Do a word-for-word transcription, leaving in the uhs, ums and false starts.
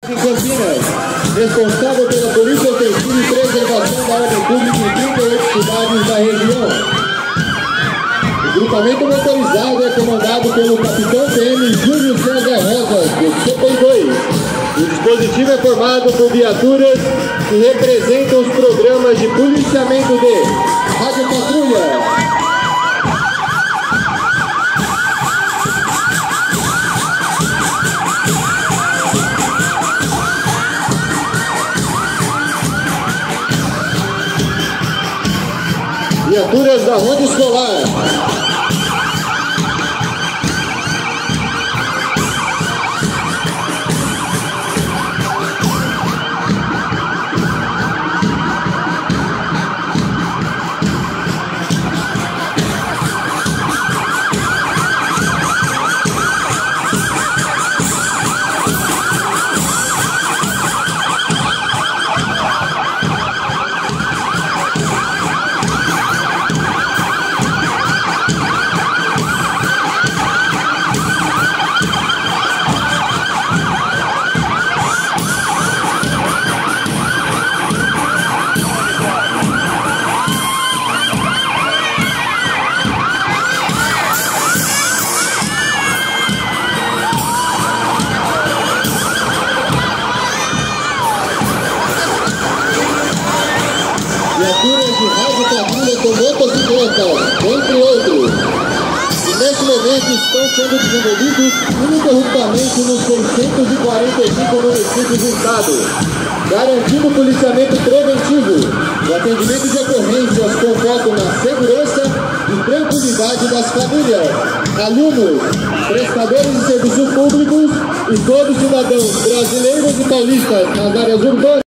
Em Campinas, responsável pela Polícia Ofensiva e Preservação da Ordem Pública em trinta e oito cidades da região. O grupamento motorizado é comandado pelo capitão P M Júlio César Rosa, do C P I dois. O dispositivo é formado por viaturas que representam os programas de policiamento de Rádio Patrulha, viaturas da Ronda Escolar, viaturas de rádio patrulha com motocicletas, entre outros. E nesse momento estão sendo desenvolvidos ininterruptamente nos seiscentos e quarenta e cinco municípios do estado, garantindo o policiamento preventivo, o atendimento de ocorrências com foco na segurança e tranquilidade das famílias, alunos, prestadores de serviços públicos e todos os cidadãos brasileiros e paulistas nas áreas urbanas.